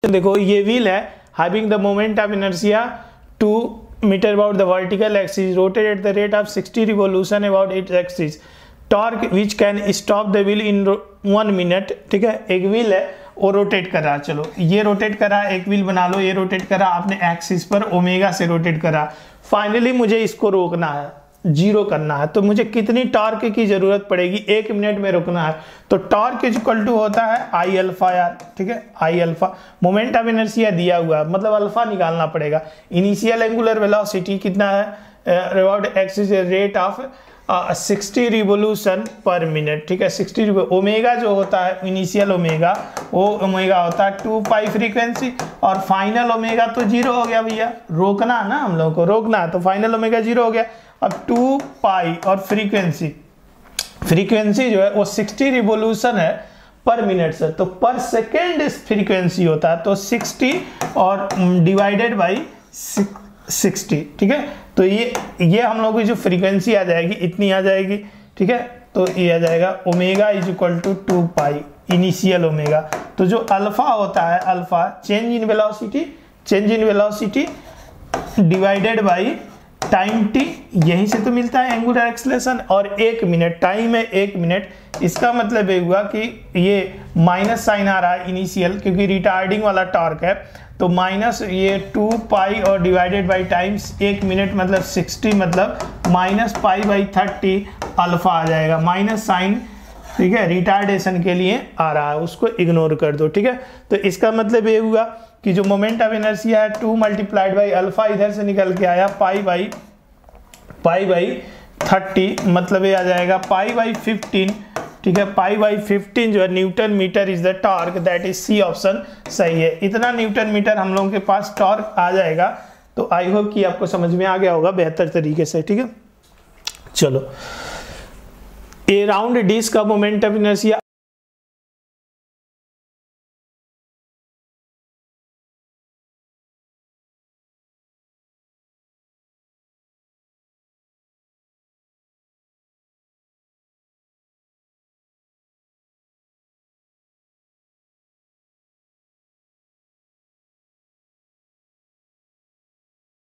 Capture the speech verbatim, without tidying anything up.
देखो ये व्हील है having the moment of inertia two meter about the vertical axis rotate at the rate of sixty revolution about its axis torque which can stop the wheel in one minute। ठीक है, एक wheel है वो rotate कर रहा है, चलो ये रोटेट कर रहा है, एक व्हील बना लो, ये रोटेट कर रहा है, आपने एक्सिस पर ओमेगा से रोटेट करा। फाइनली मुझे इसको रोकना है, जीरो करना है, तो मुझे कितनी टॉर्क की जरूरत पड़ेगी, एक मिनट में रोकना है। तो टॉर्क इक्वल टू होता है आई अल्फा यार। ठीक है, I alpha moment of inertia दिया हुआ है, मतलब अल्फा निकालना पड़ेगा। इनिशियल एंगुलर वेलोसिटी कितना है, about axis rate of sixty revolution per minute. ठीक है, सिक्सटी ओमेगा जो होता है इनिशियल ओमेगा, वो ओमेगा होता है टू पाई फ्रीक्वेंसी, और फाइनल ओमेगा तो जीरो हो गया भैया, रोकना है ना हम लोग को, रोकना है, तो फाइनल ओमेगा जीरो हो गया। अब टू पाई और फ्रीक्वेंसी, फ्रीक्वेंसी जो है वो सिक्सटी रिवोल्यूशन है पर मिनट से, तो पर सेकेंड फ्रीक्वेंसी होता है, तो सिक्सटी और डिवाइडेड बाई सिक्सटी। ठीक है, तो ये ये हम लोग की जो फ्रीक्वेंसी आ जाएगी इतनी आ जाएगी। ठीक है, तो ये आ जाएगा omega is equal to two pi initial omega. तो जो अल्फा होता है, alpha change in velocity, change in velocity divided by time T, यहीं से तो मिलता है एंगुलर एक्सेलरेशन, और एक मिनट, टाइम है एक मिनट। इसका मतलब ये हुआ कि ये माइनस साइन आ रहा है इनिशियल, क्योंकि रिटार्डिंग वाला टॉर्क है, तो माइनस ये टू पाई और डिवाइडेड बाई टाइम्स एक मिनट मतलब सिक्सटी, मतलब minus pi by thirty alpha आ जाएगा, माइनस साइन। ठीक है, रिटार्डेशन के लिए आ रहा है, उसको इग्नोर कर दो। ठीक है, तो इसका मतलब ये हुआ कि जो मोमेंट ऑफ इनर्शिया है टू मल्टीप्लाइड बाई अल्फा इधर से निकल के आया pi by pi by thirty, मतलब ये आ जाएगा पाई बाई फिफ्टीन। ठीक है, पाई बाई फिफ्टीन जो है newton metre is the torque, that is C option सही है। इतना न्यूटन मीटर हम लोगों के पास टॉर्क आ जाएगा। तो आई होप कि आपको समझ में आ गया होगा बेहतर तरीके से। ठीक है, चलो ए राउंड डिस्क का मोमेंट ऑफ इनर्शिया